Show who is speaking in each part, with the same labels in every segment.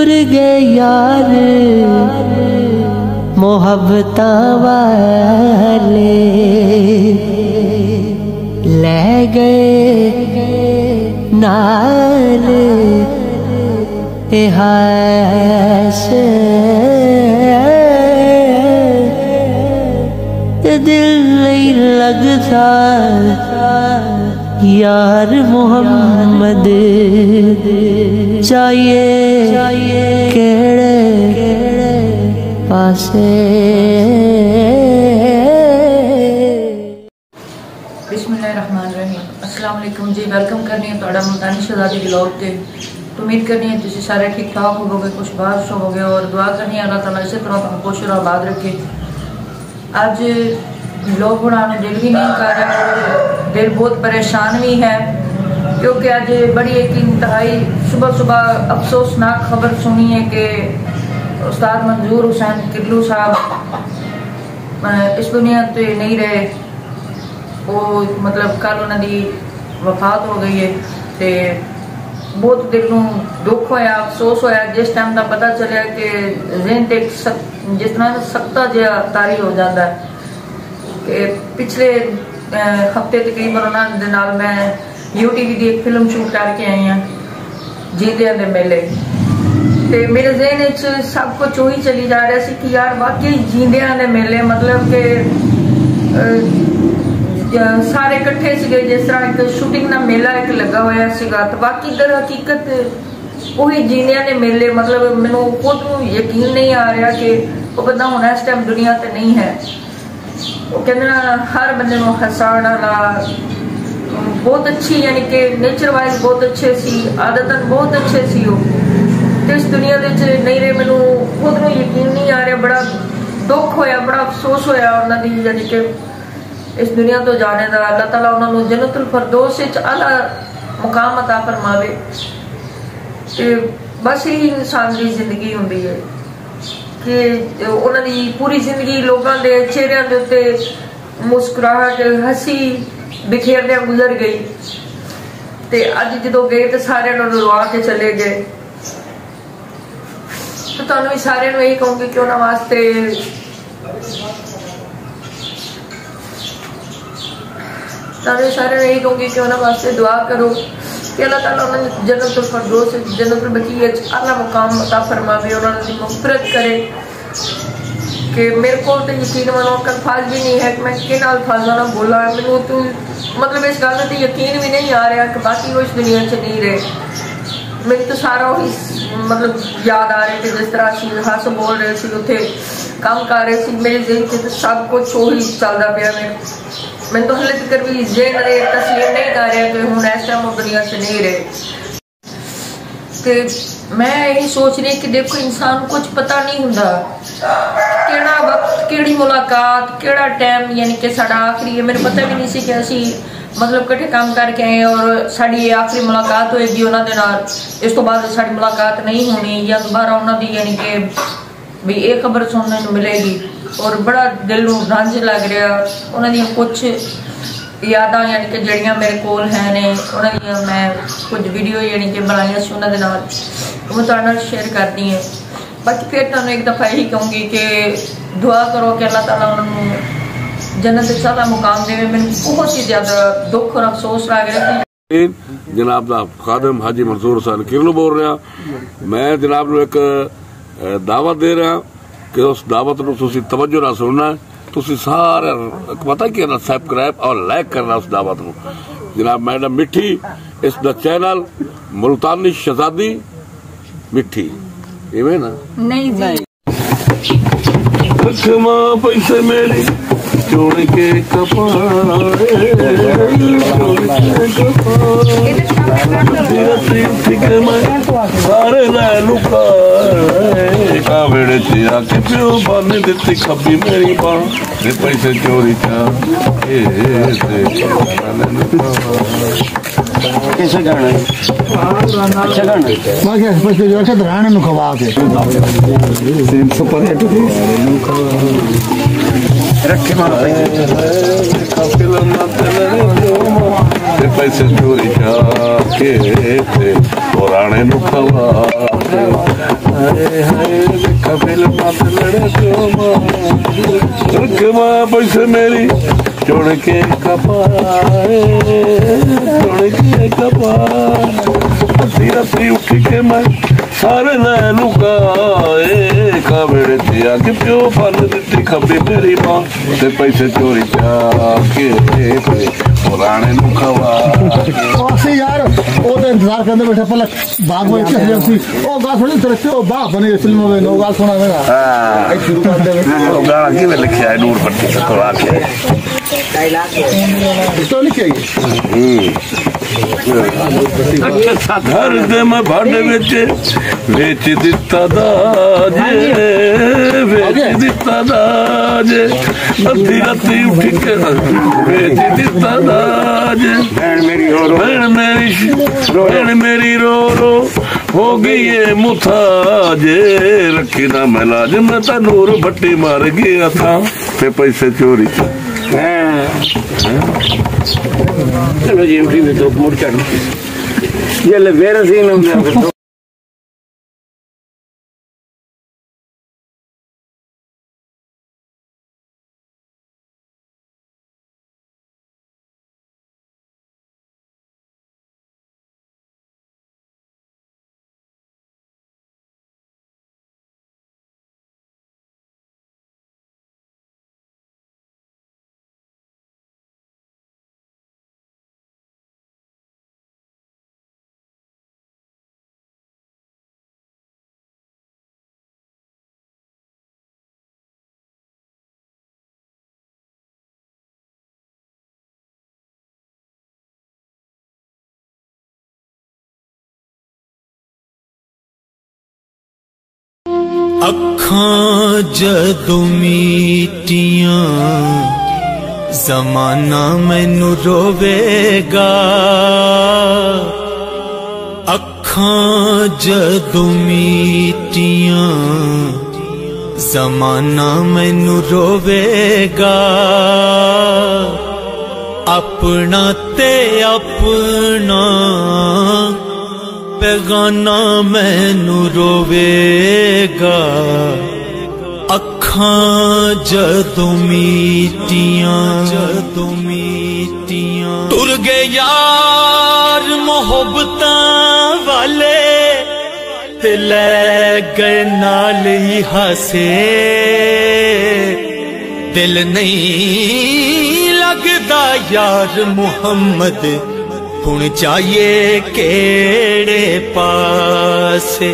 Speaker 1: तुर गए यार मोहब्बता वाले, ले गए नाल से दिल नहीं लगता यार मोहम्मद चाहिए केड़े पासे।
Speaker 2: बिस्मिल्लाहिर्रहमानिर्रहीम। अस्सलाम वालेकुम जी, वेलकम करनी है तुहाडा मुल्तानी शहजादी व्लॉग ते। उम्मीद करनी है तुसीं सारे ठीक ठाक होवोगे, खुश बाश होवोगे और दुआ करनी है अल्लाह ताला इसी तरह तुहानू खुश और आबाद रखे। आज व्लॉग बनाने दिल भी नहीं कर रहा, दिल बहुत परेशान भी है क्योंकि आज बड़ी एक इंतहाई सुबह सुबह अफसोसनाक खबर सुनी है कि उस्ताद मंजूर हुसैन किरलू साहब इस दुनिया से नहीं रहे। वो मतलब कल उन्होंने वफात हो गई है तो बहुत दिल को दुख होया, अफसोस होया। जिस टाइम का पता चलिया कि ज़हन ते जिस तरह सख्ता जिहा तारी हो जाता है कि पिछले हफ्ते तकरीबन उन्होंने नाल मैं यूटीवी की एक फिल्म शूट करके आई हाँ, जींदियां दे मेले। तो मेरे ज़हन सब कुछ वही चली जा रहा है कि यार वाकई जींदियां दे मेले मतलब कि सारे इकट्ठे से जिस तरह एक शूटिंग का मेला एक लगा हुआ सीगा, तो बाकी दर हकीकत वही जींदियां दे मेले मतलब मैनू खुद यकीन नहीं आ रहा कि वो बंदा हुण इस टाइम दुनिया ते नहीं है। वो कहते ना हर बंदे को हसाण वाला बहुत अच्छी यानी कि नेचर वाइज बहुत अच्छे सी, आदतन बहुत अच्छे सी हो तो इस दुनिया दे नहीं रहे। मैनू खुद को यकीन नहीं आ रहा, बड़ा दुख होया, बड़ा अफसोस होया उन्होंने यानी कि इस दुनिया तो जाने का। अल्लाह ताला उन्होंने जन्नतुल फरदौस विच आला मुकाम अता फरमावे। बस यही इंसान की जिंदगी होंदी है कि उन्होंने पूरी जिंदगी लोगों के चेहरों के उत्ते मुस्कुराहट हसी बिखेरदे गुजर गई ते अज जो गए तो सारे रुआ के चले गए। तो तुहानू सारे यही कहूँगी कि उन्होंने वास्ते सारे यही कहूँगी कि उन्होंने वास्ते दुआ करो कि अल्लाह ताला उन्होंने जन्नतुल फरदौस जन्नतुल बकी आला मुकाम अता फरमावे, उन्होंने मग़फ़िरत करे। कि मेरे को तो यकीन मनो अल्फाज भी नहीं है कि मैं किन अल्फाजों ना बोला। मैनू तो मतलब इस गल से यकीन भी नहीं आ रहा कि बाकी वो इस दुनिया से नहीं रहे। मेरी तो सारा वही मतलब याद आ रहे थे जिस तरह असीं हस बोल रहे थे उत्थे काम कर रहे थे, मेरे ज़हन से तो सब कुछ वही चलता पाया। मैं तो हले तक भी ज़हन रे तस्लीम नहीं कर रहा कि हुण इस टाइम वो दुनिया से नहीं रहे। तो मैं यही सोच रही कि देखो इंसान कुछ पता नहीं हुंदा केड़ा वक्त केड़ी मुलाकात केड़ा टाइम यानी कि साडा आखिरी है। मेरे पता भी नहीं सी कि असी मतलब कट्ठे काम करके आए और साड़ी आखिरी मुलाकात होएगी उन्हां दे नाल, इस तो बाद साड़ी मुलाकात नहीं होनी या दोबारा उन्हां दी यानी कि भी ये खबर सुनने को मिलेगी। और बड़ा दिल नूं रंज लग रहा उन्हां दी कुछ यादां यानी कि जड़ियां मेरे कोल हैं ने उन्हां दी मैं कुछ वीडियो यानी कि बनाई सी उन्हां दे नाल मैं तुहाडे नाल शेयर करदी हां। बाकी फिर तुहानू एक दफ़ा यही कहूँगी कि दुआ करो कि अल्लाह ताला उन्होंने जन्नत विच आला मुकाम देवे। मैंने बहुत ही ज्यादा दुख और अफसोस लग रहा है।
Speaker 3: जनाब दा खादिम हाजी मंसूर हुसैन किरलू बोल रहा। मैं जनाब नूं एक दावत दे रहा कि उस दावत नूं तुसीं तवज्जो नाल सुनना। तुसीं सारे पता कि सब्सक्राइब और लाइक करना उस दावत नूं। जनाब मैडम मिठी इस दा चैनल मुल्तानी शहजादी मिठी इवें ना
Speaker 2: नहीं जी
Speaker 3: पैसे मेरी चोर के प्यो बन दिती खबी मेरी बां पैसे चोरी
Speaker 4: कैसे गाना है अच्छा गाना बाकी पैसे जो अच्छा गाने नु खवा के 300 पर रखे मार
Speaker 3: पैसे चोरी के पुराने नु खवा पैसे मेरी छोड़ के कपाए, छोड़ के कपाए, राती उठ के मैं सारे लै लुकाए, काबेड़े ते आके प्यो फल दित्ती खब्बी मेरी मां, ते पैसे चोरी के पुराने नु खवा
Speaker 4: यार वो तो इंतजार करते बैठे पहले बाग में ओ गा थोड़ी तरह ओ बाग बने फिल्म में नो गा सुना मेरा हां शुरू कर दे ओ गाना की लिखा है नूर पट्टी से थोड़ा के डायलॉग तो लिखे
Speaker 3: घर दे मैं भाड़े बेच दिता दाजे, बेच दिता दाजे, अद्धी राती उठ के बेच दिता दाजे, भैन मेरी रो रो हो गई है मुथाजे, रखी ना मैं लाज मैं तो नूर भट्टी मार गया था ते पैसे चोरी
Speaker 5: चलो जी उठी में तो मोड़ चढ़ ये ले वेरा सीन हम
Speaker 6: अखां जदों मीटियां ज़माना मैनू रोवेगा, अखां जदों मीटियां ज़माना मैनू रोवेगा, अपना ते अपना बेगाना मैनू रोवेगा, अखां जदों मीटियां टुर गए यार मोहब्बतां वाले, ते लै गए नाल ही हासे, दिल नहीं लगदा यार मुहम्मद हुण जाइए केड़े पासे,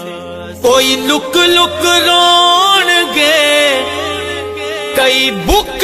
Speaker 6: कोई लुक लुक रोणगे कई बुक